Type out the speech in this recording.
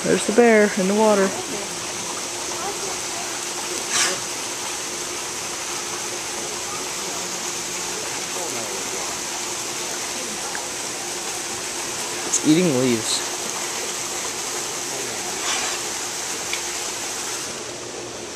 There's the bear in the water. It's eating leaves.